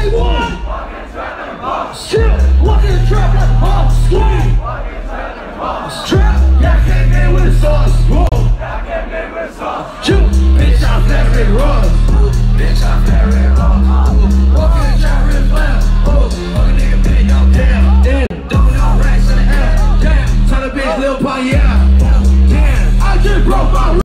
say one. Walk in the trap like a boss. Two. Walk in the trap like